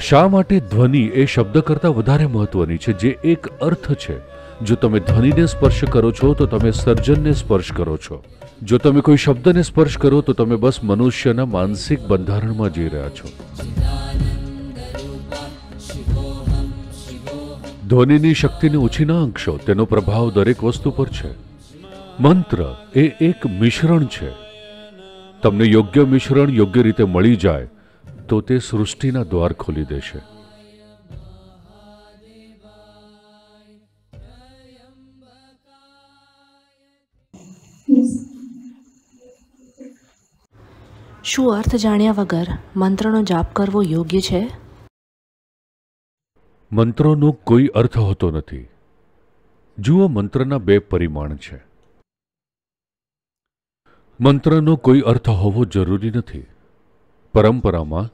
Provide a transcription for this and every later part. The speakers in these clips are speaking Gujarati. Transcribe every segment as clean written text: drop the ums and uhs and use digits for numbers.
શા માટે ધ્વનિ એ શબ્દ કરતાં વધારે મહત્વની છે, જે એક અર્થ છે? જો તમે ધ્વનિને સ્પર્શ કરો છો તો તમે સર્જનને સ્પર્શ કરો છો. જો તમે કોઈ શબ્દને સ્પર્શ કરો તો તમે બસ મનુષ્યના માનસિક બંધારણમાં જઈ રહ્યા છો. ધ્વનિની શક્તિને ઓછી ના આંકશો. તેનો પ્રભાવ દરેક વસ્તુ પર છે. મંત્ર એ એક મિશ્રણ છે. તમને યોગ્ય મિશ્રણ યોગ્ય રીતે મળી જાય તો તે સૃષ્ટિના દ્વાર ખોલી દેશે. શું અર્થ જાણ્યા વગર મંત્રનો જાપ કરવો યોગ્ય છે? મંત્રોનો કોઈ અર્થ હોતો નથી. જુઓ, મંત્રના બે પરિમાણ છે. મંત્રનો કોઈ અર્થ હોવો જરૂરી નથી. પરંપરામાં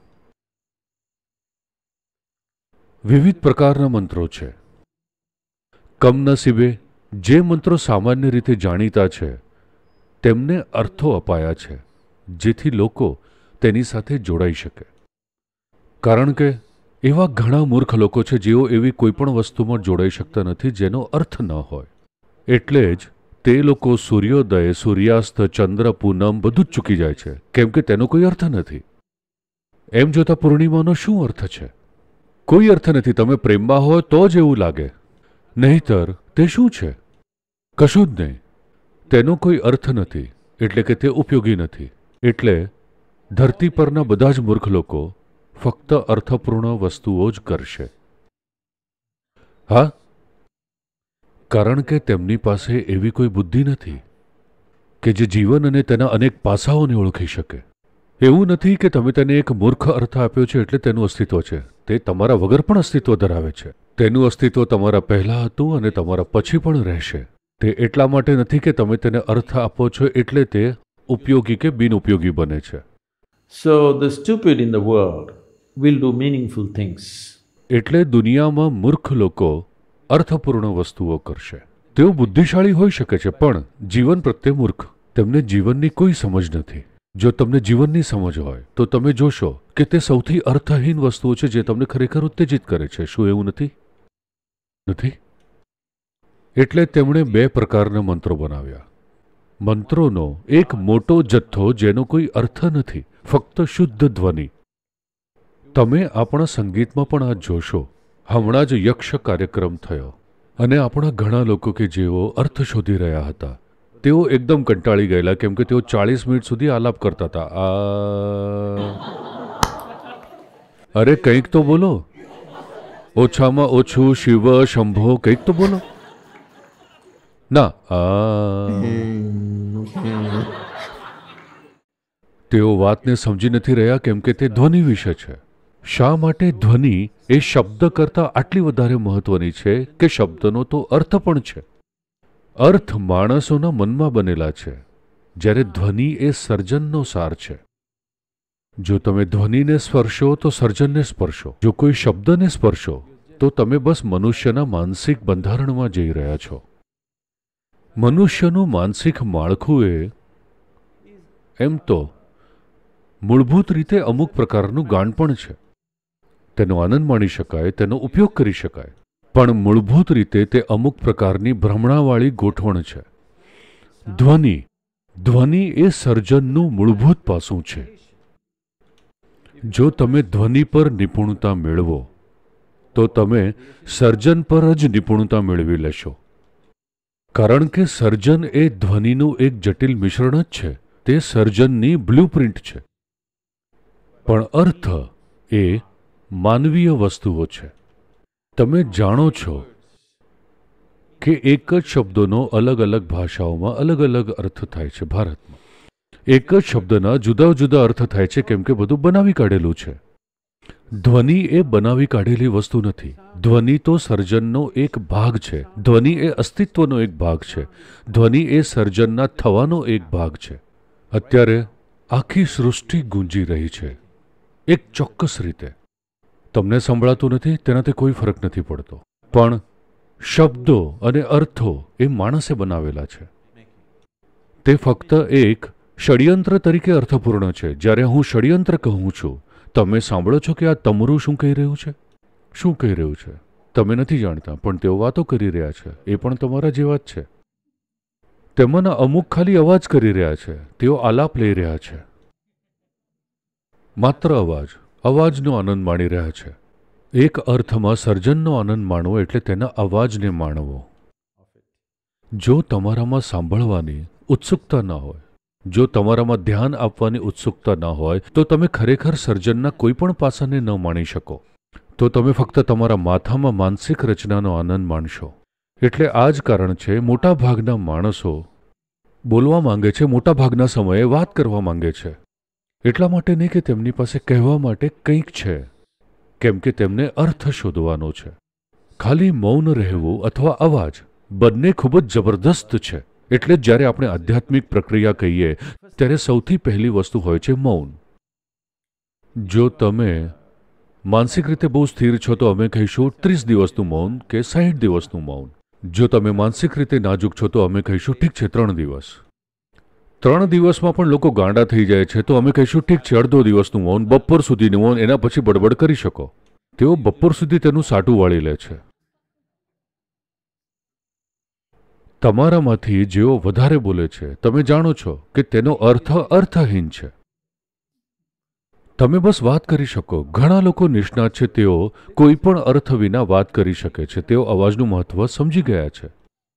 વિવિધ પ્રકારના મંત્રો છે. કમનસીબે જે મંત્રો સામાન્ય રીતે જાણીતા છે તેમને અર્થો અપાયા છે, જેથી લોકો તેની સાથે જોડાઈ શકે. કારણ કે એવા ઘણા મૂર્ખ લોકો છે જેઓ એવી કોઈ પણ વસ્તુમાં જોડાઈ શકતા નથી જેનો અર્થ ન હોય. એટલે જ તે લોકો સૂર્યોદય, સૂર્યાસ્ત, ચંદ્ર, પૂનમ બધું જ ચૂકી જાય છે, કેમ કે તેનો કોઈ અર્થ નથી. એમ જોતા પૂર્ણિમાનો શું અર્થ છે? કોઈ અર્થ નથી. તમે પ્રેમમાં હોય તો જ એવું લાગે, નહીંતર તે શું છે? કશું જ નહીં. તેનો કોઈ અર્થ નથી, એટલે કે તે ઉપયોગી નથી. એટલે ધરતી પરના બધા જ મૂર્ખ લોકો ફક્ત અર્થપૂર્ણ વસ્તુઓ જ કરશે. હા, કારણ કે તેમની પાસે એવી કોઈ બુદ્ધિ નથી કે જે જીવન અને તેના અનેક પાસાઓને ઓળખી શકે. એવું નથી કે તમે તેને એક મૂર્ખ અર્થ આપ્યો છે એટલે તેનું અસ્તિત્વ છે. તે તમારા વગર પણ અસ્તિત્વ ધરાવે છે. તેનું અસ્તિત્વ તમારા પહેલા હતું અને તમારા પછી પણ રહેશે. તે એટલા માટે નથી કે તમે તેને અર્થ આપો છો એટલે તે ઉપયોગી કે બિનઉપયોગી બને છે. So the stupid in the world will do meaningful things. એટલે દુનિયામાં મૂર્ખ લોકો અર્થપૂર્ણ વસ્તુઓ કરશે. તેઓ બુદ્ધિશાળી હોઈ શકે છે પણ જીવન પ્રત્યે મૂર્ખ. તેમને જીવનની કોઈ સમજ નથી. જો તમને જીવનની સમજ હોય તો તમે જોશો કે તે સૌથી અર્થહીન વસ્તુઓ છે જે તમને ખરેખર ઉત્તેજિત કરે છે. શું એવું નથી? નથી. એટલે તેમણે બે પ્રકારના મંત્રો બનાવ્યા. મંત્રોનો એક મોટો જથ્થો જેનો કોઈ અર્થ નથી, ફક્ત શુદ્ધ ધ્વનિ. તમે આપણા સંગીતમાં પણ આ જોશો. હમણાં જ યક્ષ કાર્યક્રમ થયો અને આપણા ઘણા લોકો કે જેઓ અર્થ શોધી રહ્યા હતા તેઓ એકદમ કંટાળી ગયેલા, કેમ કે તેઓ 40 મિનિટ સુધી આલાપ કરતા હતા. અરે કંઈક તો બોલો. ઓછામાં ઓછું શિવ શંભો કંઈક તો બોલો. ના, તેઓ વાતને સમજી નથી રહ્યા કેમ કે તે ધ્વનિ વિશે છે. શા માટે ધ્વનિ એ શબ્દ કરતાં આટલી વધારે મહત્વની છે કે શબ્દનો તો અર્થ પણ છે. અર્થ માણસોના મનમાં બનેલા છે, જ્યારે ધ્વનિ એ સર્જનનો સાર છે. જો તમે ધ્વનિને સ્પર્શો તો સર્જનને સ્પર્શો. જો કોઈ શબ્દને સ્પર્શો તો તમે બસ મનુષ્યના માનસિક બંધારણમાં જઈ રહ્યા છો. મનુષ્યનું માનસિક માળખું એ એમ તો મૂળભૂત રીતે અમુક પ્રકારનું ગાણપણ છે. તેનો આનંદ માણી શકાય, તેનો ઉપયોગ કરી શકાય, પણ મૂળભૂત રીતે તે અમુક પ્રકારની ભ્રમણાવાળી ગોઠવણ છે. ધ્વનિ એ સર્જનનું મૂળભૂત પાસું છે. જો તમે ધ્વનિ પર નિપુણતા મેળવો તો તમે સર્જન પર જ નિપુણતા મેળવી લેશો. કારણ કે સર્જન એ ધ્વનિનું એક જટિલ મિશ્રણ જ છે. તે સર્જનની બ્લુપ્રિન્ટ છે. પણ અર્થ એ માનવીય વસ્તુઓ છે. તમે જાણો છો કે એક જ શબ્દોનો અલગ અલગ ભાષાઓમાં અલગ અલગ અર્થ થાય છે. ભારતમાં એક જ શબ્દના જુદા જુદા અર્થ થાય છે કેમ કે બધું બનાવી કાઢેલું છે. ધ્વનિ એ બનાવી કાઢેલી વસ્તુ નથી. ધ્વનિ તો સર્જનનો એક ભાગ છે. ધ્વનિ એ અસ્તિત્વનો એક ભાગ છે. ધ્વનિ એ સર્જનના થવાનો એક ભાગ છે. અત્યારે આખી સૃષ્ટિ ગુંજી રહી છે એક ચોક્કસ રીતે. તમને સંભળાતું નથી તેનાથી કોઈ ફરક નથી પડતો, પણ શબ્દો અને અર્થો એ માણસે બનાવેલા છે. તે ફક્ત એક ષડયંત્ર તરીકે અર્થપૂર્ણ છે. જ્યારે હું ષડયંત્ર કહું છું તમે સાંભળો છો કે આ તમરું શું કહી રહ્યું છે? શું કહી રહ્યું છે? તમે નથી જાણતા, પણ તેઓ વાતો કરી રહ્યા છે. એ પણ તમારા જેવા જ છે. તેમાંના અમુક ખાલી અવાજ કરી રહ્યા છે. તેઓ આલાપ લઈ રહ્યા છે. માત્ર અવાજ, અવાજનો આનંદ માણી રહ્યા છે. એક અર્થમાં સર્જનનો આનંદ માણવો એટલે તેના અવાજને માણવો. જો તમારામાં સાંભળવાની ઉત્સુકતા ન હોય, જો તમારામાં ધ્યાન આપવાની ઉત્સુકતા ન હોય, તો તમે ખરેખર સર્જનના કોઈ પણ પાસાને ન માણી શકો. તો તમે ફક્ત તમારા માથામાં માનસિક રચનાનો આનંદ માણશો. એટલે આ જ કારણ છે મોટા ભાગના માણસો બોલવા માંગે છે, મોટા ભાગના સમયે વાત કરવા માંગે છે. એટલા માટે નહીં કે તેમની પાસે કહેવા માટે કંઈક છે, કેમ કે તેમને અર્થ શોધવાનો છે. ખાલી મૌન રહેવું અથવા અવાજ બંને ખૂબ જ જબરદસ્ત છે. એટલે જ જ્યારે આપણે આધ્યાત્મિક પ્રક્રિયા કહીએ ત્યારે સૌથી પહેલી વસ્તુ હોય છે મૌન. જો તમે માનસિક રીતે બહુ સ્થિર છો તો અમે કહીશું 30 દિવસનું મૌન કે 60 દિવસનું મૌન. જો તમે માનસિક રીતે નાજુક છો તો અમે કહીશું ઠીક છે 3 દિવસ. 3 દિવસમાં પણ લોકો ગાંડા થઈ જાય છે તો અમે કહીશું ઠીક છે અડધો દિવસનું મૌન, બપોર સુધીનું મૌન, એના પછી બડબડ કરી શકો. તેઓ બપોર સુધી તેનું સાટું વાળી લે છે. તમારામાંથી જેઓ વધારે બોલે છે તમે જાણો છો કે તેનો અર્થ અર્થહીન છે. તમે બસ વાત કરી શકો. ઘણા લોકો નિષ્ણાત છે, તેઓ કોઈ પણ અર્થ વિના વાત કરી શકે છે. તેઓ અવાજનું મહત્વ સમજી ગયા છે.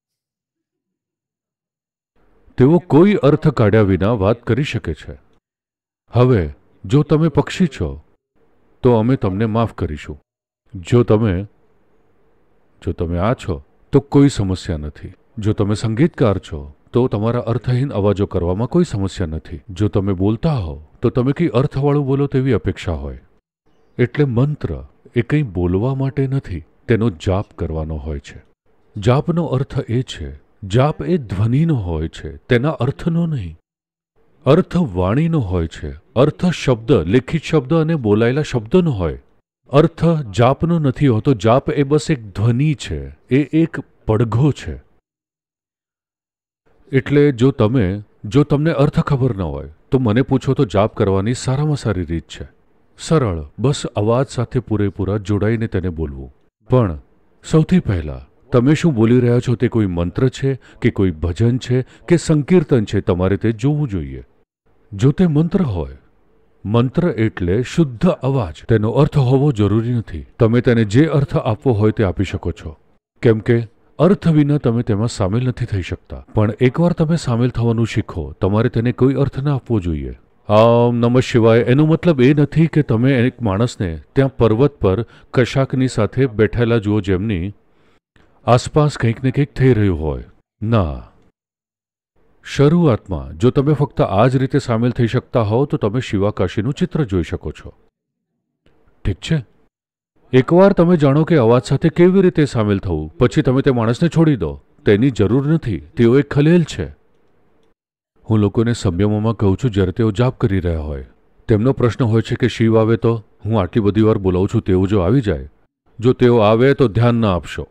તેઓ કોઈ અર્થ કાઢ્યા વિના વાત કરી શકે છે. હવે જો તમે પક્ષી છો તો અમે તમને માફ કરીશું. જો તમે આ છો તો કોઈ સમસ્યા નથી. જો તમે સંગીતકાર છો તો તમારા અર્થહીન અવાજો કરવામાં કોઈ સમસ્યા નથી. જો તમે બોલતા હો તો તમે કંઈ અર્થવાળું બોલો તેવી અપેક્ષા હોય. એટલે મંત્ર એ કંઈ બોલવા માટે નથી, તેનો જાપ કરવાનો હોય છે. જાપનો અર્થ એ છે, જાપ એ ધ્વનિનો હોય છે, તેના અર્થનો નહીં. અર્થ વાણીનો હોય છે. અર્થ શબ્દ, લેખિત શબ્દ અને બોલાયેલા શબ્દનો હોય. અર્થ જાપનો નથી હોતો. જાપ એ બસ એક ધ્વનિ છે, એ એક પડઘો છે. એટલે જો તમને અર્થ ખબર ન હોય તો મને પૂછો તો જાપ કરવાની સારામાં સારી રીત છે. સરળ, બસ અવાજ સાથે પૂરેપૂરા જોડાઈને તેને બોલવું. પણ સૌથી પહેલાં તમે શું બોલી રહ્યા છો તે કોઈ મંત્ર છે કે કોઈ ભજન છે કે સંકીર્તન છે, તમારે તે જોવું જોઈએ. જો તે મંત્ર હોય, મંત્ર એટલે શુદ્ધ અવાજ. તેનો અર્થ હોવો જરૂરી નથી. તમે તેને જે અર્થ આપવો હોય તે આપી શકો છો, કેમ કે અર્થ વિના તમે તેમાં સામેલ નથી થઈ શકતા. પણ એકવાર તમે સામેલ થવાનું શીખો, તમારે તેને કોઈ અર્થ ના આપવો જોઈએ. નમઃ શિવાય એનો મતલબ એ નથી કે તમે એક માણસને ત્યાં પર્વત પર કશાકની સાથે બેઠેલા જુઓ જેમની આસપાસ કંઈક ને કંઈક થઈ રહ્યું હોય. ના. શરૂઆતમાં જો તમે ફક્ત આ જ રીતે સામેલ થઈ શકતા હોવ તો તમે શિવાકાશીનું ચિત્ર જોઈ શકો છો. ઠીક છે? એકવાર તમે જાણો કે અવાજ સાથે કેવી રીતે સામેલ થવું, પછી તમે તે માણસને છોડી દો. તેની જરૂર નથી. તેઓ એક ખલેલ છે. હું લોકોને સંયમોમાં કહું છું જ્યારે તેઓ જાપ કરી રહ્યા હોય. તેમનો પ્રશ્ન હોય છે કે શિવ આવે તો? હું આટલી બધી વાર બોલાવું છું, તેઓ જો આવી જાય, જો તેઓ આવે તો ધ્યાન ના આપશો.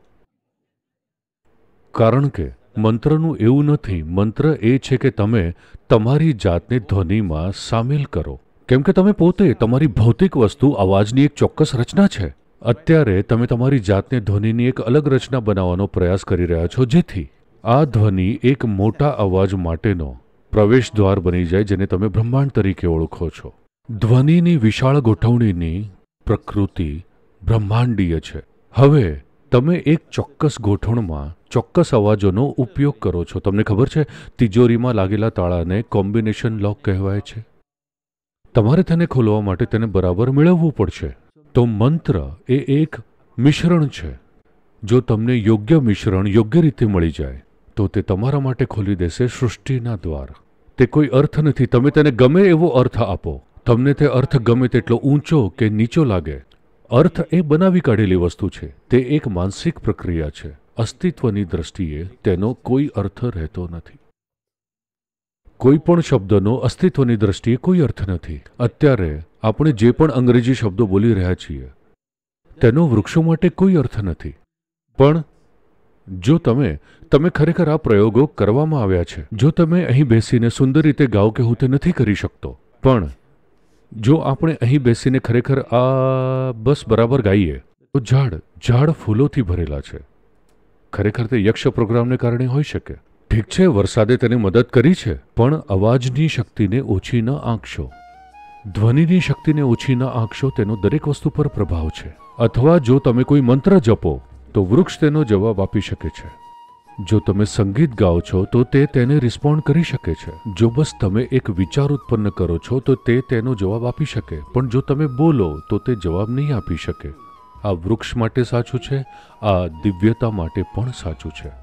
કારણ કે મંત્રનું એવું નથી. મંત્ર એ છે કે તમે તમારી જાતને ધ્વનિમાં સામેલ કરો. કેમ કે તમે પોતે તમારી ભૌતિક વસ્તુ અવાજની એક ચોક્કસ રચના છે. અત્યારે તમે તમારી જાતને ધ્વનિની એક અલગ રચના બનાવવાનો પ્રયાસ કરી રહ્યા છો, જેથી આ ધ્વનિ એક મોટા અવાજ માટેનો પ્રવેશ દ્વાર બની જાય, જેને તમે બ્રહ્માંડ તરીકે ઓળખો છો. ધ્વનિની વિશાળ ગોઠવણીની પ્રકૃતિ બ્રહ્માંડીય છે. હવે તમે એક ચોક્કસ ગોઠવણમાં ચોક્કસ અવાજોનો ઉપયોગ કરો છો. તમને ખબર છે, તિજોરીમાં લાગેલા તાળાને કોમ્બિનેશન લોક કહેવાય છે. તમારે તેને ખોલવા માટે તેને બરાબર મેળવવું પડશે. તો મંત્ર એ એક મિશ્રણ છે. જો તમને યોગ્ય મિશ્રણ યોગ્ય રીતે મળી જાય તો તે તમારા માટે ખોલી દેશે સૃષ્ટિના દ્વાર. તે કોઈ અર્થ નથી. તમે તેને ગમે એવો અર્થ આપો, તમને તે અર્થ ગમે તેટલો ઊંચો કે નીચો લાગે, અર્થ એ બનાવી કાઢેલી વસ્તુ છે. તે એક માનસિક પ્રક્રિયા છે. અસ્તિત્વની દ્રષ્ટિએ તેનો કોઈ અર્થ રહેતો નથી. કોઈ પણ શબ્દનો અસ્તિત્વની દ્રષ્ટિએ કોઈ અર્થ નથી. અત્યારે આપણે જે પણ અંગ્રેજી શબ્દો બોલી રહ્યા છીએ તેનો વૃક્ષો માટે કોઈ અર્થ નથી. પણ જો તમે ખરેખર આ પ્રયોગો કરવામાં આવ્યા છે. જો તમે અહીં બેસીને સુંદર રીતે ગાઓ કે હું તે નથી કરી શકતો, પણ જો આપણે અહીં બેસીને ખરેખર આ બસ બરાબર ગાઈએ તો ઝાડ ફૂલોથી ભરેલા છે. ખરેખર તે યક્ષ પ્રોગ્રામને કારણે હોઈ શકે. ઠીક છે, વરસાદે તેને મદદ કરી છે, પણ અવાજની શક્તિને ઓછી ન આંકશો, ધ્વનિની શક્તિને ઓછી ન આંકશો. તેનો દરેક વસ્તુ પર પ્રભાવ છે. અથવા જો તમે કોઈ મંત્ર જપો તો વૃક્ષ તેનો જવાબ આપી શકે છે. જો તમે સંગીત ગાઓ છો તો તે તેને રિસ્પોન્ડ કરી શકે છે. જો બસ તમે એક વિચાર ઉત્પન્ન કરો છો તો તે તેનો જવાબ આપી શકે, પણ જો તમે બોલો તો તે જવાબ નહીં આપી શકે. આ વૃક્ષ માટે સાચું છે, આ દિવ્યતા માટે પણ સાચું છે.